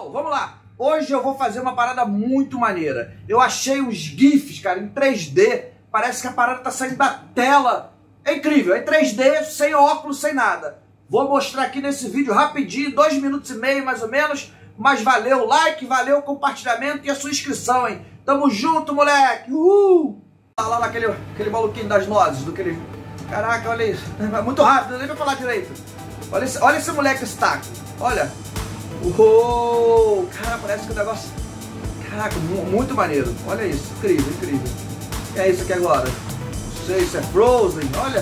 pessoal, vamos lá. Hoje eu vou fazer uma parada muito maneira. Eu achei uns GIFs, cara, em 3D. Parece que a parada tá saindo da tela. É incrível, é 3D, sem óculos, sem nada. Vou mostrar aqui nesse vídeo rapidinho, 2 minutos e meio mais ou menos. Mas valeu o like, valeu o compartilhamento e a sua inscrição, hein? Tamo junto, moleque! Uhul! Lá aquele maluquinho das nozes, do que ele... Caraca, olha isso. Muito rápido, não nem pra falar direito. Olha esse moleque, esse taco. Olha. Uou! Cara, parece que o negócio... Caraca, muito maneiro. Olha isso, incrível, incrível. O que é isso aqui agora? Não sei se é Frozen, olha.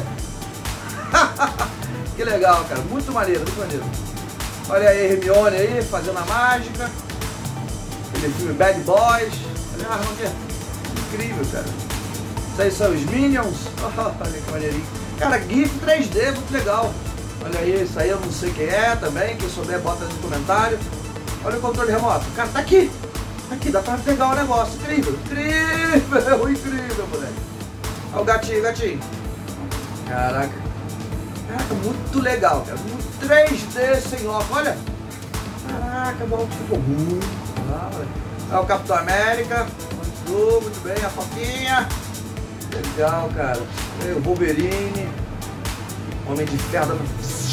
Que legal, cara. Muito maneiro, muito maneiro. Olha aí, Hermione aí, fazendo a mágica. Aquele filme Bad Boys. Olha a arma aqui. Incrível, cara. Isso aí são os Minions. Olha que maneirinho. Cara, GIF 3D, muito legal. Olha aí, isso aí eu não sei quem é também. Quem souber, bota no comentário. Olha o controle remoto. Cara, tá aqui. Tá aqui, dá pra pegar o negócio. Incrível, incrível, incrível, moleque. Olha o gatinho, gatinho. Caraca. Caraca, muito legal, cara. Muito 3D sem óculos. Olha. Caraca, o maluco ficou muito legal. Olha o Capitão América. Muito bem, a Foquinha. Legal, cara. O Wolverine. Homem de Ferro dando...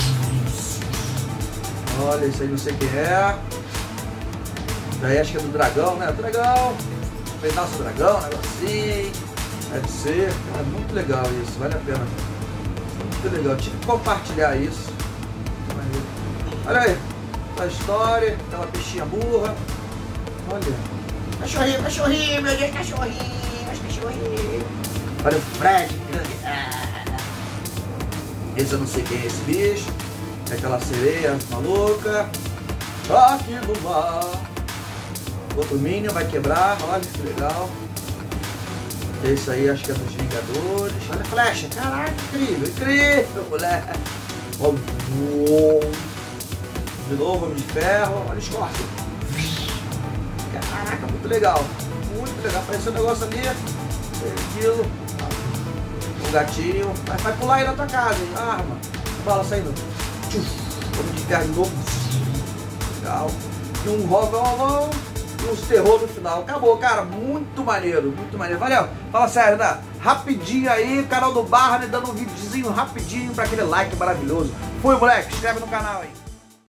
Olha, isso aí não sei quem é. Daí acho que é do dragão, né? Dragão. Um pedaço do dragão, um negocinho. Deve ser. É muito legal isso, vale a pena. Muito legal. Tive que compartilhar isso. Olha aí. A história, aquela peixinha burra. Olha. Cachorrinho, cachorrinho, meu Deus, cachorrinho, cachorrinho. Olha o Fred. Esse eu não sei quem é esse bicho. É aquela sereia maluca. Aqui no mar. Outro Minion vai quebrar. Olha que legal. Esse aí acho que é dos Vingadores. Olha a flecha. Caraca, incrível, incrível, moleque. De novo, Homem de Ferro. Olha o Scorpion. Caraca, muito legal. Muito legal. Apareceu um negócio ali. Aquilo. Um gatinho. Vai pular aí na tua casa, hein? Arma. Bala saindo. Homem de Ferro de novo. Legal. E um rovão. E uns terror no final. Acabou, cara. Muito maneiro. Muito maneiro. Valeu. Fala sério, né? Rapidinho aí. Canal do Barra, né? Dando um videozinho rapidinho pra aquele like maravilhoso. Fui, moleque. Inscreve no canal aí.